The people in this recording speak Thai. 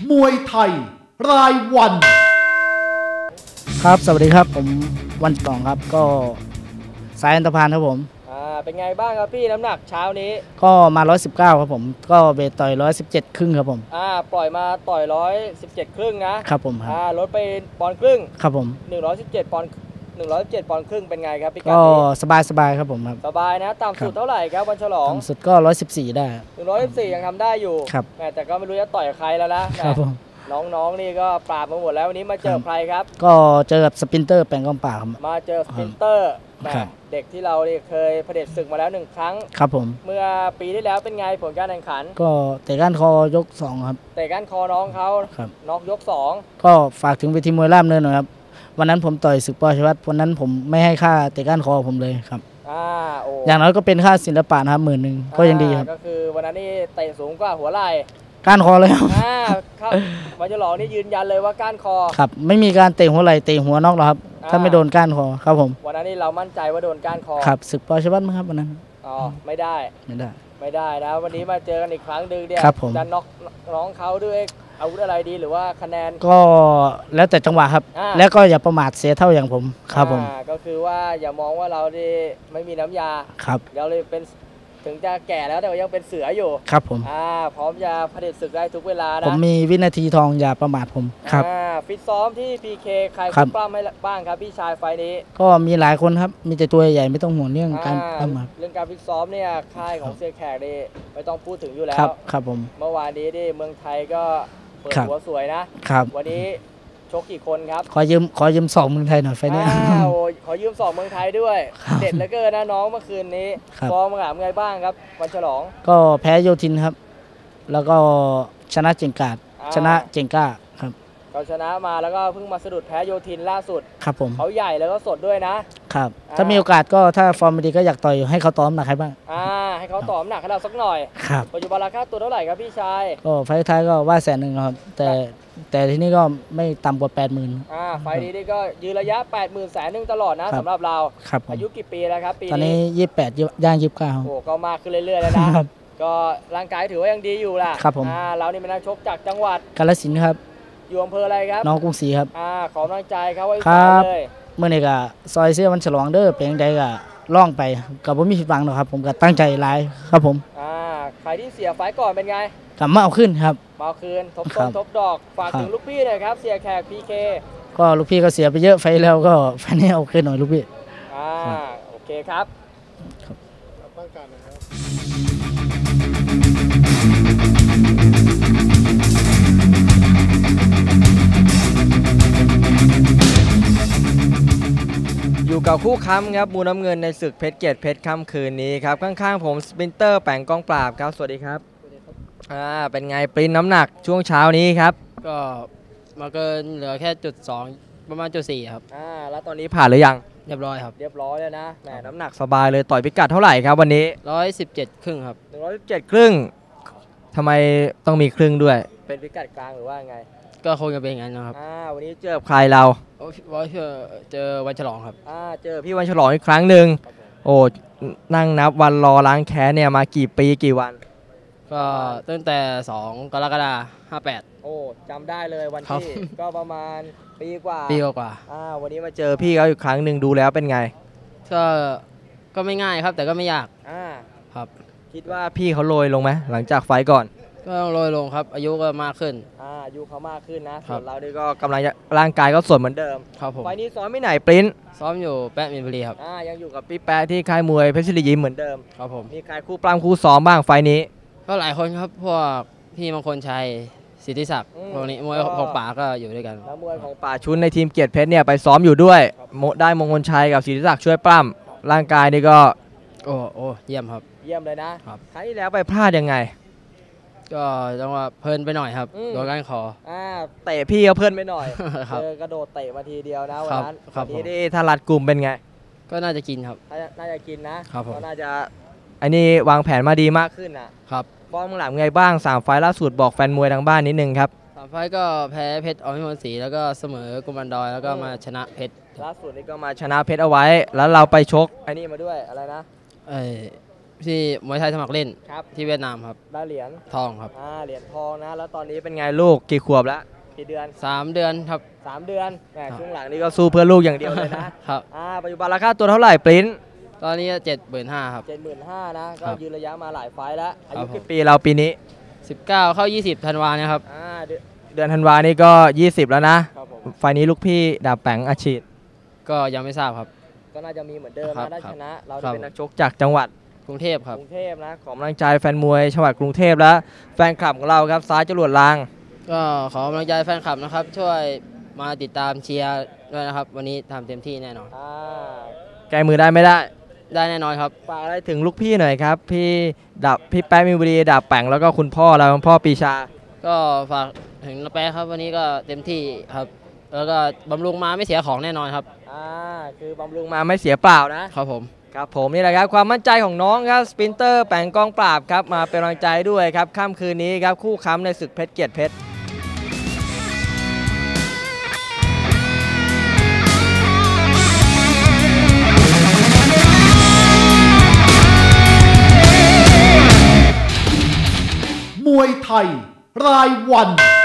มวยไทยรายวันครับสวัสดีครับผมวันตองครับก็สายอันตพานครับผมเป็นไงบ้างครับพี่น้ำหนักเช้านี้ก็มา119ครับผมก็เวทต่อย117ครึ่งครับผมปล่อยมาต่อย117ครึ่งนะครับผมครับลดไปปอนด์ครึ่งครับผม 117ปอนด์ครึ่งเป็นไงครับพี่กัก็สบายครับผมครับสบายนะต่ำสุดเท่าไหร่ครับวันฉลองต่ำสุดก็114ได้ 114ยังทำได้อยู่ครับแต่ก็ไม่รู้จะต่อยใครแล้วนะครับผมน้องๆนี่ก็ปราบมาหมดแล้ววันนี้มาเจอใครครับก็เจอกับสปินเตอร์แปลงกองป่าครับมาเจอสปินเตอร์เด็กที่เราเคยเผด็จศึกมาแล้ว1ครั้งครับผมเมื่อปีที่แล้วเป็นไงผลการแข่งขันก็เตะก้านคอยก2ครับเตะก้านคอน้องเขาน็อกยก2 ก็ฝากถึงเวทีมวยล่ามเนินหน่อยครับวันนั้นผมต่อยศึกป.ชวัฒน์วันนั้นผมไม่ให้ค่าเตะก้านคอผมเลยครับอย่างน้อยก็เป็นค่าศิลปะนะครับ10,000ก็ยังดีครับก็คือวันนั้นนี่เตะสูงกว่าหัวไหล่ก้านคอเลยครับวันฉลองนี่ยืนยันเลยว่าก้านคอครับไม่มีการเตะหัวไหล่เตะหัวนอกหรอกครับถ้าไม่โดนก้านคอครับผมวันนั้นนี่เรามั่นใจว่าโดนก้านคอครับศึกป.ชวัฒน์มั้งครับวันนั้นไม่ได้นะวันนี้มาเจอกันอีกครั้งนึงเนี่ยจะน็อกน้องเขาด้วยอาวุธอะไรดีหรือว่าคะแนนก็แล้วแต่จังหวะครับแล้วก็อย่าประมาทเสียเท่าอย่างผมครับผมก็คือว่าอย่ามองว่าเราดีไม่มีน้ำยาครับเราเลยเป็นถึงจะแก่แล้วแต่ยังเป็นเสืออยู่ครับผมพร้อมจะเผด็จศึกได้ทุกเวลานะผมมีวินาทีทองอย่าประมาทผมครับฟิตซ้อมที่ PK ใครปล้ำให้บ้างครับพี่ชายไฟนี้ก็มีหลายคนครับมีแต่ตัวใหญ่ไม่ต้องห่วงเรื่องการปล้ำเรื่องการฟิตซ้อมเนี่ยค่ายของเสียแขกนี่ไม่ต้องพูดถึงอยู่แล้วครับผมเมื่อวานนี้ที่เมืองไทยก็เปิดหัวสวยนะครับวันนี้ชกกี่คนครับขอยืม2เมืองไทยหน่อยไฟนี้ขอยืม2เมืองไทยด้วยเด็ดเหลือเกินนะน้องเมื่อคืนนี้ฟอร์มหงามไงบ้างครับวันฉลองก็แพ้โยธินครับแล้วก็ชนะเจงกาดชนะเจงก้าครับเราชนะมาแล้วก็เพิ่งมาสะดุดแพ้โยธินล่าสุดครับผมเขาใหญ่แล้วก็สดด้วยนะครับถ้ามีโอกาสก็ถ้าฟอร์มดีก็อยากต่อยให้เขาต้อมหนักให้บ้างให้เขาต้อมหนักให้เราสักหน่อยครับปัจจุบันราคาตัวเท่าไหร่ครับพี่ชายก็ไฟท้ายก็ว่า100,000ครับแต่ที่นี่ก็ไม่ต่ำกว่า 80,000ไฟนี้ก็ยืนระยะ80,000 100,000ตลอดนะสำหรับเราอายุกี่ปีแล้วครับปีนี้ตอนนี้28ย่าง29 โอ้ก็มากขึ้นเรื่อยๆแล้วนะก็ร่างกายถือว่ายังดีอยู่ล่ะครับผมเรานี่เป็นนักชกจากจังหวัดกาฬสินธุ์ครับอยู่อำเภออะไรครับน้องกรุงศรีครับขอกำลังใจครับว่าเลยเมื่อนี้ก็ซอยเสื้อวันฉลองเด้อเป็นใดก็ล่องไปกับผมมีผิดหวังหรอกครับผมก็ตั้งใจหลายครับผมใครที่เสียไฟก่อนเป็นไงกลับมาเอาขึ้นครับมาคืนทบต้นทบดอกฝากถึงลูกพี่หน่อยครับเสียแขก PK ก็ลูกพี่ก็เสียไปเยอะไฟแล้วก็ไฟนี้เอาขึ้นหน่อยลูกพี่โอเคครับต้องการนะครับอยู่กับคู่ค้ำครับมูน้ำเงินในศึกเพชรเกียรติเพชรค่ำคืนนี้ครับข้างๆผมสปินเตอร์แป่งกองปราบครับสวัสดีครับเป็นไงปริ้นน้ำหนักช่วงเช้านี้ครับก็มาเกินเหลือแค่.2ประมาณ.4ครับแล้วตอนนี้ผ่านหรือยังเรียบร้อยครับเรียบร้อยแล้วนะแหมน้ำหนักสบายเลยต่อยพิกัดเท่าไหร่ครับวันนี้ 117ครึ่งครับ 117ครึ่งทำไมต้องมีครึ่งด้วยเป็นพิกัดกลางหรือว่าไงก็คงจะเป็นอย่างนั้นนะครับวันนี้เจอใครเราเจอวันฉลองครับเจอพี่วันฉลองอีกครั้งหนึ่งโอ้นั่งนับวันรอล้างแค้นเนี่ยมากี่ปีกี่วันก็ตั้งแต่2กรกฎาคม58 โอ้จำได้เลยวันที่ก็ประมาณปีกว่าวันนี้มาเจอพี่เขาอีกครั้งหนึ่งดูแล้วเป็นไงก็ไม่ง่ายครับแต่ก็ไม่ยากครับคิดว่าพี่เขาโรยลงไหมหลังจากไฟก่อนก็ต้องโรยลงครับอายุก็มากขึ้นอายุเขามากขึ้นนะส่วนเรานี่ก็กำลังร่างกายก็สดเหมือนเดิมครับผมไฟนี้ซ้อมไม่ไหนปริ้นซ้อมอยู่แป๊ะมินบุรีครับยังอยู่กับพี่แป๊ะที่ค่ายมวยเพชรศิริยิมเหมือนเดิมครับผมมีใครคู่ปล้ำคู่ซ้อมบ้างไฟนี้ก็หลายคนครับพวกพี่มงคลชัยสิทธิศักดิ์พวกนี้มวยของป่าก็อยู่ด้วยกันแล้วมวยของป่าชุนในทีมเกียรติเพชรเนี่ยไปซ้อมอยู่ด้วยได้มงคลชัยกับสิทธิศักดิ์ช่วยปล้ำร่างกายนี่ก็โอ้เยี่ยมครับเยี่ยมเลยนะครับครั้งที่แล้วไปพลาดยังไงก็จังหวะเพลินไปหน่อยครับโดนก้านคอเตะพี่ก็เพลินไปหน่อยกระโดดเตะมาทีเดียวนะวันนั้นวันนี้ถ้ารัดกลุ่มเป็นไงก็น่าจะกินครับน่าจะกินนะก็น่าจะอันนี้วางแผนมาดีมากขึ้นครับฟอร์มหลังไงบ้าง3ไฟล์ล่าสุดบอกแฟนมวยทางบ้านนิดนึงครับ 3ไฟล์ก็แพ้เพชรอภิมลศรีแล้วก็เสมอกุมารดอยแล้วก็มาชนะเพชรล่าสุดนี่ก็มาชนะเพชรเอาไว้แล้วเราไปชกไอ้นี่มาด้วยอะไรนะที่มวยไทยสมัครเล่นครับที่เวียดนามครับได้เหรียญทองครับเหรียญทองนะแล้วตอนนี้เป็นไงลูกกี่ขวบแล้วกี่เดือน 3 เดือนครับ 3 เดือนแหมครับช่วงหลังนี่ก็สู้เพื่อลูกอย่างเดียวเลยนะครับปัจจุบันราคาตัวเท่าไหร่ปริ้นตอนนี้75,000ครับ 75,000นะก็ครับยืนระยะมาหลายไฟล์แล้วอาครัยุบผมกี่ปีเราปีนี้ 19 เข้า 20 ธันวาเนี่ยครับเดือนธันวานี่ก็ 20 แล้วนะครับผมไฟล์นี้ลูกพี่ดาบแปงอาชีพก็ยังไม่ทราบครับก็น่าจะมีเหมือนเดิมครันะบถ้าชนะเราครัจะบเป็นนักชกจากจังหวัดกรุงเทพครับกรุงเทพนะขอกำลังใจแฟนมวยจังหวัดกรุงเทพและแฟนคลับของเราครับซ้ายจรวดลางก็ขอกำลังใจแฟนคลับนะครับ ช่วยมาติดตามเชียร์ด้วยนะครับ วันนี้ทำเต็มที่แน่นอนแก้มือได้ไม่ได้ได้แน่นอนครับฝากอะไรถึงลูกพี่หน่อยครับพี่แป๊ะมีบุรีดาบแปงแล้วก็คุณพ่อเราพ่อปีชาก็ฝากถึงน้าแป๊ะครับวันนี้ก็เต็มที่ครับ แล้วก็บำรุงมาไม่เสียของแน่นอนครับคือบำรุงมาไม่เสียเปล่านะครับผมครับผมนี่แหละครับความมั่นใจของน้องครับสปรินเตอร์แปงกองปราบครับมาเป็นกำลังใจด้วยครับค่ำคืนนี้ครับคู่ค้ำในศึกเพชรเกียรติเพชรมวยไทยรายวัน